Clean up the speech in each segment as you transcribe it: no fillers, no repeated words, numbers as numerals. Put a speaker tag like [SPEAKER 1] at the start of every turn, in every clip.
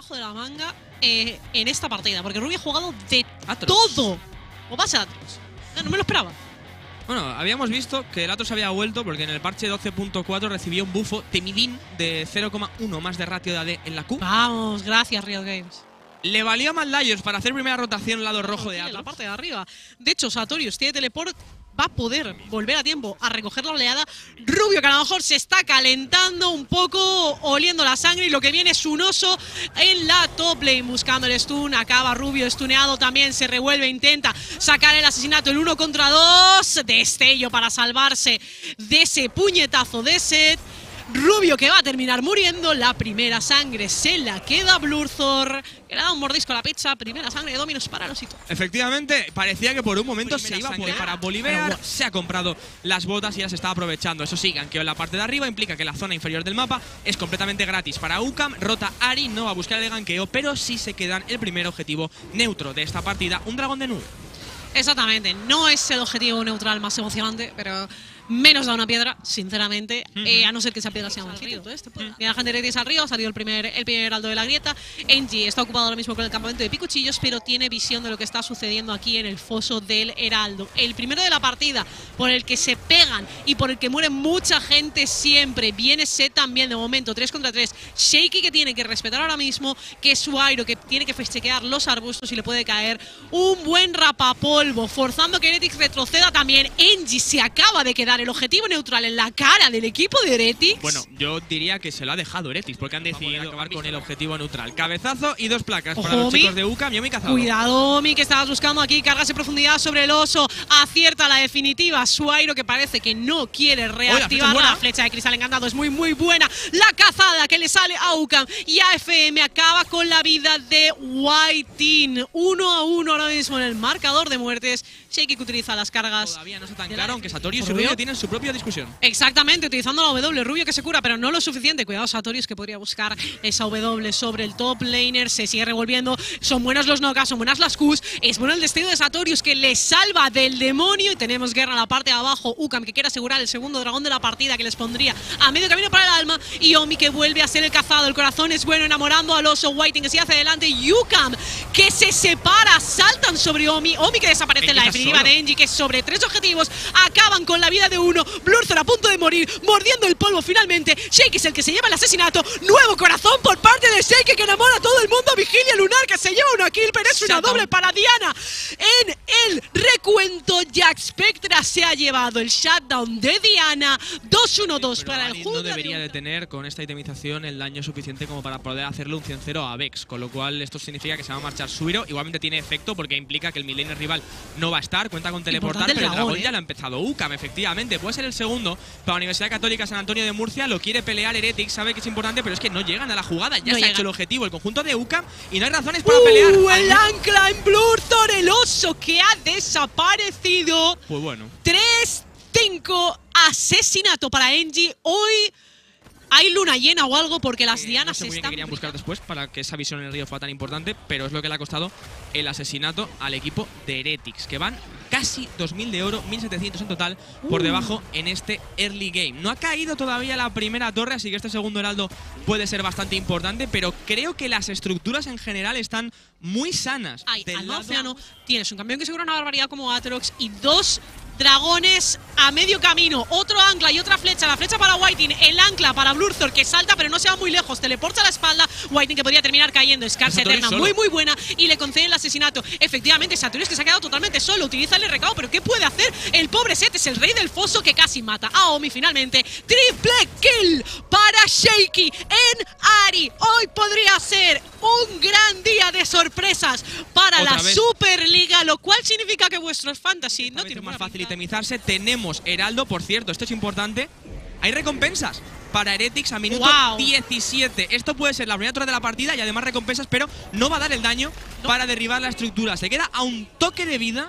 [SPEAKER 1] bajo de la manga en esta partida, porque Rubio ha jugado de
[SPEAKER 2] Atrox.
[SPEAKER 1] todo. O pasa Atrox. No me lo esperaba.
[SPEAKER 2] Bueno, habíamos visto que el Atrox había vuelto porque en el parche 12.4 recibió un bufo temidín de 0,1 más de ratio de AD en la Q.
[SPEAKER 1] Vamos, gracias Riot Games.
[SPEAKER 2] Le valió a Mad Lions para hacer primera rotación al lado rojo de
[SPEAKER 1] En la
[SPEAKER 2] Atrox.
[SPEAKER 1] parte de arriba. De hecho, Sartorius tiene teleport. Va a poder volver a tiempo a recoger la oleada. Rubio, que a lo mejor se está calentando un poco, oliendo la sangre. Y lo que viene es un oso en la top lane buscando el stun. Acaba Rubio stuneado también. Se revuelve, intenta sacar el asesinato. El 1 contra 2. Destello para salvarse de ese puñetazo de Seth. Rubio que va a terminar muriendo. La primera sangre se la queda Blurthor, que le da un mordisco a la pizza. Primera sangre de Dominos para Losito.
[SPEAKER 2] Efectivamente, parecía que por un momento se iba a poner para Bolívar. Se ha comprado las botas y ya se está aprovechando. Eso sí, ganqueo en la parte de arriba implica que la zona inferior del mapa es completamente gratis para UCAM. Rota Ari no va a buscar el ganqueo, pero sí se quedan el primer objetivo neutro de esta partida, un dragón de nube.
[SPEAKER 1] Exactamente, no es el objetivo neutral más emocionante, pero menos da una piedra, sinceramente, a no ser que esa piedra sea un río. Mira, la gente de al río, ha salido el primer heraldo de la grieta. Engie está ocupado ahora mismo con el campamento de Picuchillos, pero tiene visión de lo que está sucediendo aquí en el foso del heraldo. El primero de la partida, por el que se pegan y por el que muere mucha gente siempre. Viene Seth también de momento, 3 contra 3. Shaky, que tiene que respetar ahora mismo, que es Suairo, que tiene que festequear los arbustos y le puede caer un buen rapapolvo, forzando que Heretics retroceda también. Engie se acaba de quedar el objetivo neutral en la cara del equipo de Heretics.
[SPEAKER 2] Bueno, yo diría que se lo ha dejado Heretics porque han decidido acabar con el objetivo neutral. Cabezazo y 2 placas para los chicos de UCAM. Yomi cazado.
[SPEAKER 1] Cuidado, Omi, que estabas buscando aquí. Cargas de profundidad sobre el oso. Acierta la definitiva. Suairo, que parece que no quiere reactivar. La flecha de cristal encantado es muy, muy buena. La cazada que le sale a UCAM. Y AFM acaba con la vida de Whiting. 1-1 ahora mismo en el marcador de muertes. Shaky, que utiliza las cargas.
[SPEAKER 2] Todavía no está tan claro, aunque Sartorius y Rubio tienen su propia discusión.
[SPEAKER 1] Exactamente, utilizando la W. Rubio que se cura, pero no lo suficiente. Cuidado, Sartorius, que podría buscar esa W sobre el top laner. Se sigue revolviendo. Son buenos los Nokas, son buenas las Qs. Es bueno el destello de Sartorius, que le salva del demonio. Y tenemos guerra en la parte de abajo. UCAM, que quiere asegurar el segundo dragón de la partida, que les pondría a medio camino para el alma. Y Omi, que vuelve a ser el cazado. El corazón es bueno, enamorando al oso. Whiting, que sigue hacia adelante. Y UCAM, que se separa. Saltan sobre Omi. Omi, que desaparece en la definitiva de Engie, que sobre 3 objetivos acaban con la vida de uno. Blurthor a punto de morir, mordiendo el polvo finalmente. Shaky es el que se lleva el asesinato. Nuevo corazón por parte de Shaky, que enamora a todo el mundo. Vigilia lunar, que se lleva una kill, pero es una doble para Diana. En el recuento, Jack Spectra se ha llevado el shutdown de Diana. 2-1-2 para el
[SPEAKER 2] juego. No debería de tener con esta itemización el daño suficiente como para poder hacerle un 100-0 a Vex, con lo cual esto significa que se va a marchar Suiro. Igualmente tiene efecto porque implica que el midlaner rival no va a estar, cuenta con teleportar, pero el dragón ya lo ha empezado UCAM, efectivamente. Puede ser el segundo para la Universidad Católica San Antonio de Murcia. Lo quiere pelear Heretics, sabe que es importante, pero es que no llegan a la jugada. Ya se ha hecho el objetivo, el conjunto de UCAM, y no hay razones para pelear.
[SPEAKER 1] El ancla en Blurthor, el oso que ha desaparecido.
[SPEAKER 2] Pues bueno.
[SPEAKER 1] 3-5, asesinato para Engie. Hoy hay luna llena o algo, porque las dianas
[SPEAKER 2] no sé muy bien qué querían buscar después para que esa visión en el río fuera tan importante, pero es lo que le ha costado el asesinato al equipo de Heretics, que van casi 2000 de oro, 1700 en total, por debajo en este early game. No ha caído todavía la primera torre, así que este segundo heraldo puede ser bastante importante, pero creo que las estructuras en general están muy sanas.
[SPEAKER 1] Alma Océano, tienes un campeón que se cura una barbaridad como Atrox y 2 dragones a medio camino. Otro ancla y otra flecha. La flecha para Whiting, el ancla para Blurthor, que salta pero no se va muy lejos. Teleporta a la espalda. Whiting, que podría terminar cayendo. Scarce eterna, muy muy buena. Y le concede el asesinato. Efectivamente, Sartorius, que se ha quedado totalmente solo. Utiliza el recado, pero ¿qué puede hacer? El pobre Seth es el rey del foso, que casi mata a Omi finalmente. Triple kill para Shaky en Ari. Hoy podría ser un gran día de sorpresas para la Superliga, lo cual significa que vuestros fantasy no tienen
[SPEAKER 2] más fácil itemizarse. Tenemos heraldo, por cierto, esto es importante. Hay recompensas para Heretics a minuto 17. Esto puede ser la primera torre de la partida y además recompensas, pero no va a dar el daño para derribar la estructura. Se queda a un toque de vida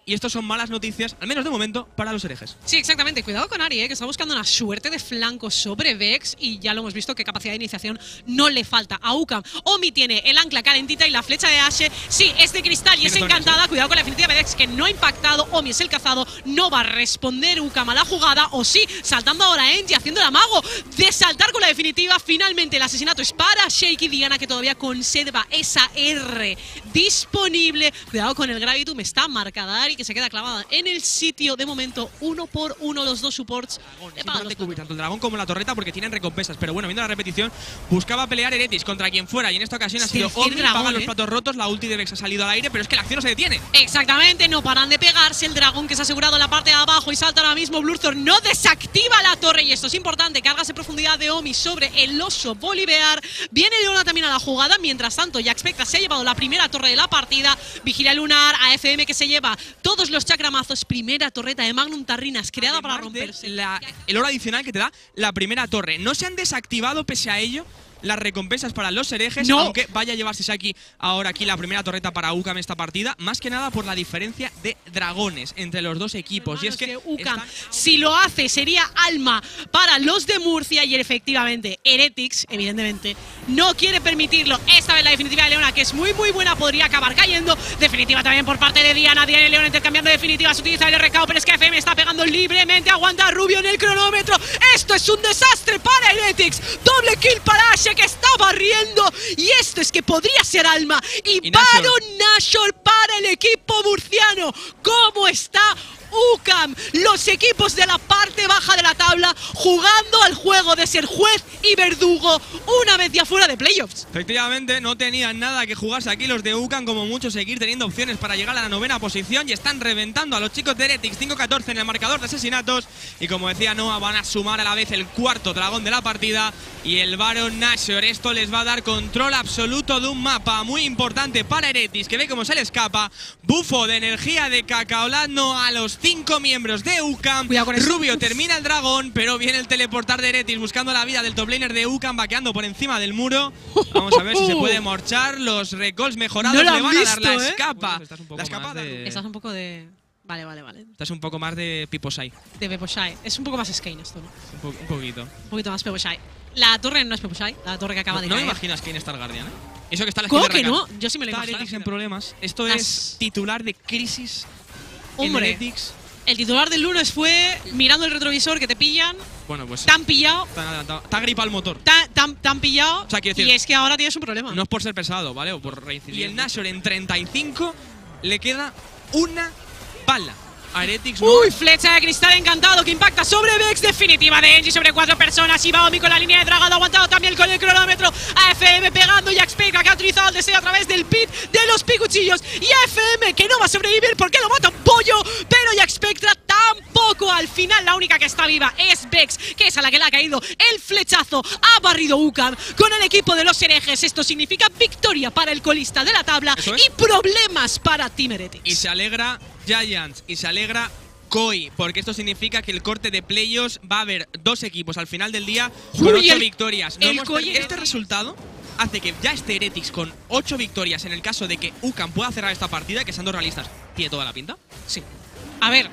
[SPEAKER 2] Y esto son malas noticias, al menos de momento, para los herejes.
[SPEAKER 1] Sí, exactamente. Cuidado con Ari, que está buscando una suerte de flanco sobre Vex y ya lo hemos visto que capacidad de iniciación no le falta a UCAM. Omi tiene el ancla calentita y la flecha de Ashe, sí, es de cristal y es encantada. Cuidado con la definitiva de Vex, que no ha impactado. Omi es el cazado, no va a responder UCAM a la jugada, o sí, saltando ahora Engie, haciendo el amago de saltar con la definitiva. Finalmente el asesinato es para Shaky Diana, que todavía conserva esa R disponible. Cuidado con el Gravitum, está marcada Ari, que se queda clavada en el sitio. De momento, 1 por 1 los dos supports.
[SPEAKER 2] Es importante cubrir tanto el dragón como la torreta porque tienen recompensas. Pero bueno, viendo la repetición, buscaba pelear Heretics contra quien fuera y en esta ocasión ha sido Omi. Pagan los platos rotos, la ulti de Vex ha salido al aire, pero es que la acción no se detiene.
[SPEAKER 1] Exactamente, no paran de pegarse. El dragón que se ha asegurado en la parte de abajo y salta ahora mismo. Blurthor no desactiva la torre y esto es importante. Cargas de profundidad de Omi sobre el oso Bolivar. Viene Leona también a la jugada. Mientras tanto, Jack Spectra se ha llevado la primera torre de la partida. Vigilia Lunar, AFM que se lleva todos los chakramazos. Primera torreta de Magnum Tarrinas creada para romperse.
[SPEAKER 2] El oro adicional que te da la primera torre. No se han desactivado pese a ello las recompensas para los herejes, aunque vaya a llevarse Saki ahora aquí la primera torreta para UCAM en esta partida, más que nada por la diferencia de dragones entre los dos equipos. Y es que
[SPEAKER 1] UCAM, si lo hace, sería alma para los de Murcia y efectivamente Heretics, evidentemente, no quiere permitirlo. Esta vez la definitiva de Leona, que es muy buena, podría acabar cayendo. Definitiva también por parte de Diana. Diana y Leona intercambiando definitivas, utiliza el RKO, pero es que FM está pegando libremente, aguanta a Rubio en el cronómetro. Esto es un desastre para Heretics. Doble kill para Ashe, que está barriendo, y esto es que podría ser alma. Y Baron Nashor para el equipo murciano. ¿Cómo está UCAM? Los equipos de la parte baja de la tabla jugando al juego de ser juez y verdugo una vez ya fuera de playoffs.
[SPEAKER 2] Efectivamente, no tenían nada que jugarse aquí los de UCAM, como mucho seguir teniendo opciones para llegar a la 9ª posición, y están reventando a los chicos de Heretics. 5-14 en el marcador de asesinatos, y como decía Noah, van a sumar a la vez el cuarto dragón de la partida y el Baron Nashor. Esto les va a dar control absoluto de un mapa muy importante para Heretics, que ve cómo se le escapa. Bufo de energía de Cacaolando a los 5 miembros de UCAM. Rubio termina el dragón, pero viene el teleportar de Heretics buscando la vida del top laner de UCAM, vaqueando por encima del muro. Vamos a ver si se puede morchar. Los recalls mejorados le van a dar la escapa.
[SPEAKER 1] Bueno, estás un poco de… Vale.
[SPEAKER 2] Estás un poco más de Piposai.
[SPEAKER 1] De Peposai. Es un poco más Skane esto, ¿no?
[SPEAKER 2] Un poquito.
[SPEAKER 1] Un poquito más Peposai. La torre no es Peposai, la torre que acaba de caer.
[SPEAKER 2] No me imaginas Kane Star Guardian, ¿eh? Eso que está en la
[SPEAKER 1] ¿Cómo que no? Yo sí me lo imagino.
[SPEAKER 2] Heretics en problemas. Esto es titular de crisis.
[SPEAKER 1] Hombre,
[SPEAKER 2] en Heretics.
[SPEAKER 1] El titular del lunes fue mirando el retrovisor que te pillan.
[SPEAKER 2] Bueno, pues.
[SPEAKER 1] Te han pillado.
[SPEAKER 2] Te han adelantado. Te ha gripado el motor.
[SPEAKER 1] Te han pillado.
[SPEAKER 2] O sea, quiero decir,
[SPEAKER 1] y es que ahora tienes un problema.
[SPEAKER 2] No es por ser pesado, ¿vale? O por reincidir. Y el Nashor en 35 le queda una bala. A Heretics.
[SPEAKER 1] Uy, flecha de cristal encantado que impacta sobre Vex. Definitiva de Engie sobre 4 personas. Y va Omi con la línea de dragado, aguantado también con el cronómetro. AFM pegando. Jack Spectra que ha utilizado el deseo a través del pit de los picuchillos. Y AFM que no va a sobrevivir porque lo mata un pollo. Pero Jack Spectra tampoco. Al final la única que está viva es Vex, que es a la que le ha caído el flechazo. Ha barrido UCAM con el equipo de los herejes. Esto significa victoria para el colista de la tabla y problemas para Team Heretics.
[SPEAKER 2] Y se alegra Giants y se alegra Koi, porque esto significa que el corte de playoffs va a haber 2 equipos al final del día con 8 victorias. Este resultado hace que ya esté Heretics con 8 victorias en el caso de que UCAM pueda cerrar esta partida, que sean 2 realistas. ¿Tiene toda la pinta?
[SPEAKER 1] Sí. A ver,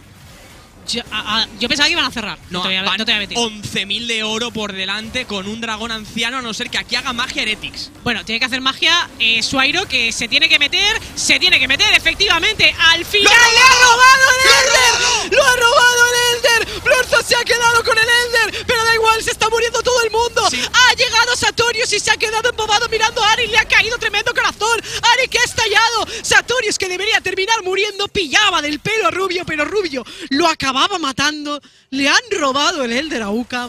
[SPEAKER 1] yo pensaba que iban a cerrar.
[SPEAKER 2] No
[SPEAKER 1] te voy a meter.
[SPEAKER 2] 11.000 de oro por delante con un dragón anciano, a no ser que aquí haga magia Heretics.
[SPEAKER 1] Bueno, tiene que hacer magia Suairo, que se tiene que meter, efectivamente. Al final ¡le ha robado el Elder! ¡Lo ha robado el Elder! Blurthor se ha quedado con el Elder, pero da igual, se está muriendo todo el mundo. Sí. Ha llegado Satorius y se ha quedado embobado mirando a Ari. Le ha caído tremendo corazón. Ari que ha estallado. Satorius, que debería terminar muriendo, pillaba del pelo a Rubio, pero Rubio lo acababa matando. Le han robado el Elder a UCAM.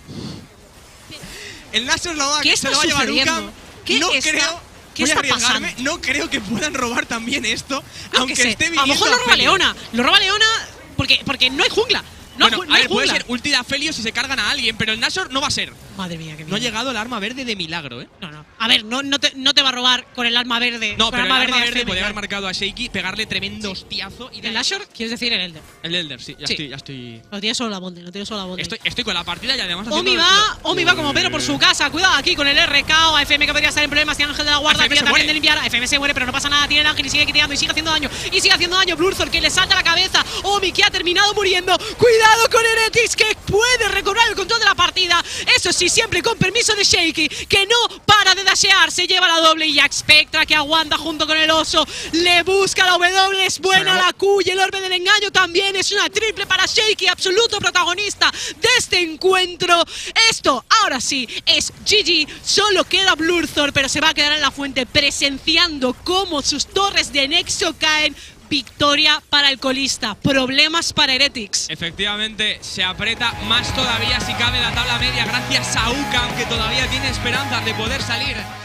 [SPEAKER 2] El Nashor se lo va a llevar UCAM. ¿Qué está pasando? No creo que puedan robar también esto, aunque esté viniendo.
[SPEAKER 1] A lo mejor lo roba Leona. Lo roba Leona porque no hay jungla.
[SPEAKER 2] No hay jungla. Puede ser ulti de Aphelios si se cargan a alguien, pero el Nashor no va a ser.
[SPEAKER 1] Madre mía, qué miedo.
[SPEAKER 2] No ha llegado el arma verde de milagro, ¿eh?
[SPEAKER 1] No. A ver, no te va a robar con el arma verde.
[SPEAKER 2] No, pero el arma verde
[SPEAKER 1] FM,
[SPEAKER 2] podría haber marcado a Shaky, pegarle tremendo hostiazo. Y
[SPEAKER 1] ¿El Ashore? ¿Quieres decir el Elder?
[SPEAKER 2] El Elder, sí, ya estoy.
[SPEAKER 1] Lo tiene solo la Bonde,
[SPEAKER 2] Estoy con la partida y además
[SPEAKER 1] Omi va como Pedro por su casa. Cuidado aquí con el RK o AFM que podría estar en problemas. Tiene Ángel de la Guarda, tira también de limpiar. AFM se muere, pero no pasa nada. Tiene el Ángel y sigue tirando y sigue haciendo daño. Blurzor que le salta a la cabeza. Omi que ha terminado muriendo. Cuidado con Heretics que puede recobrar el control de la partida. Eso sí, siempre con permiso de Shaky, que no para de dashear. Se lleva la doble y Jack Spectra que aguanta junto con el oso. Le busca la W, es buena la Q y el orbe del engaño también. Es una triple para Shaky, absoluto protagonista de este encuentro. Esto, ahora sí, es GG. Solo queda Blurzor, pero se va a quedar en la fuente presenciando cómo sus torres de Nexo caen. Victoria para el colista, problemas para Heretics.
[SPEAKER 2] Efectivamente, se aprieta más todavía si cabe la tabla media gracias a Uka, aunque todavía tiene esperanzas de poder salir